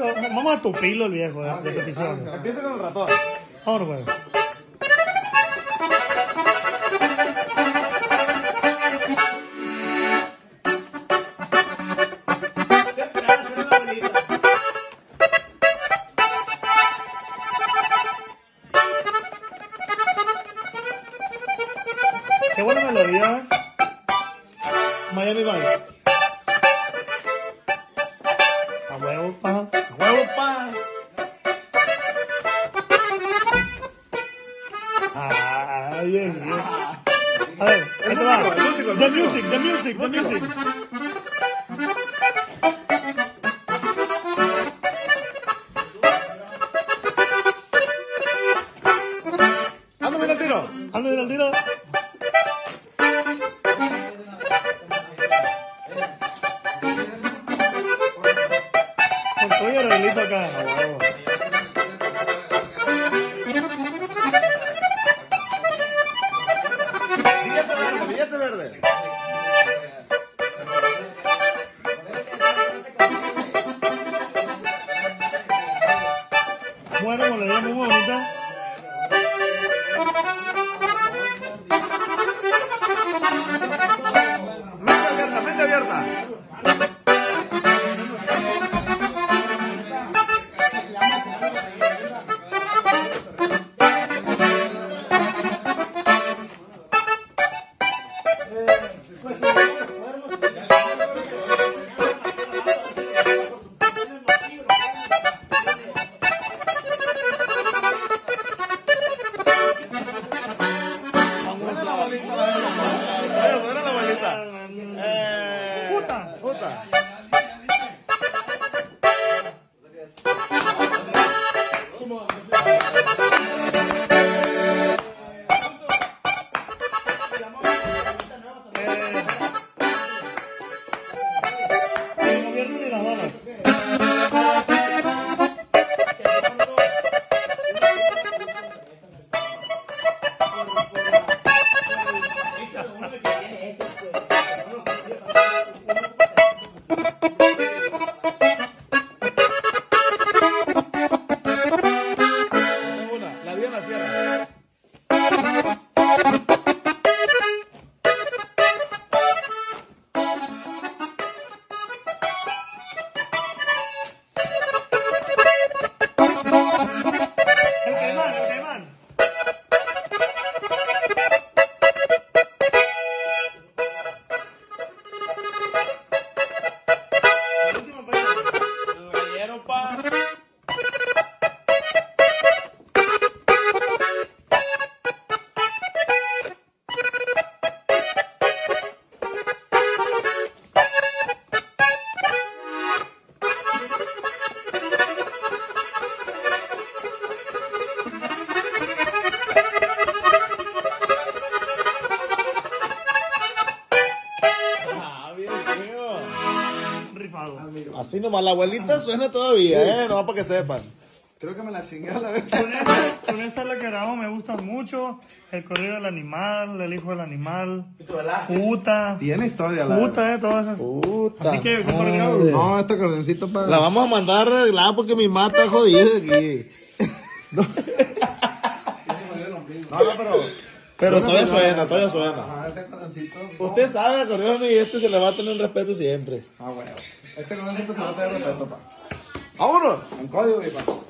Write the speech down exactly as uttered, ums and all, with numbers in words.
vamos a tupirlo el viejo de, Ah, de sí. peticiones. Ah, sí. Empieza con el ratón. Vámonos, pues. Qué buena melodía, ¿eh? Miami Vice. A huevo, pa. A huevo, pa. Ah, bien, bien. A ver, ahí te va. El músico, el The músico. music, the music, the music. Ando, mira el tiro. Ando mira el tiro. Con todo y arreglito acá. A huevo. Billete verde, billete verde. Bueno, melodía muy bonita. Mente abierta, mente abierta. Suena la bolita, la bolita. Oye, suena la bolita. Eh, Futa. Futa. El gobierno ni las balas. Una, la dio en la sierra. El caimán, el caimán. El último país. El gallero, pa. Ah, bien, tío. Rifado. Así nomás, la abuelita suena todavía, eh, nomás para que sepan. Creo que me la chingué a la vez. Con esta, con esta es la que grabamos, me gusta mucho. El corrido del animal, el hijo del animal. Futa. Tiene historia la Futa, eh, todas esas. Puta. Así que, ¿qué corrido? No, este cordoncito para. La vamos a mandar arreglada porque mi mata está jodida aquí. No, no, pero. Pero todavía suena, todavía suena. Ajá, este cordoncito. Usted sabe, acordeón, y este se le va a tener un respeto siempre. Ah, bueno. Este cordoncito se va a tener respeto, pa. ¡Vámonos! En código, mi pa.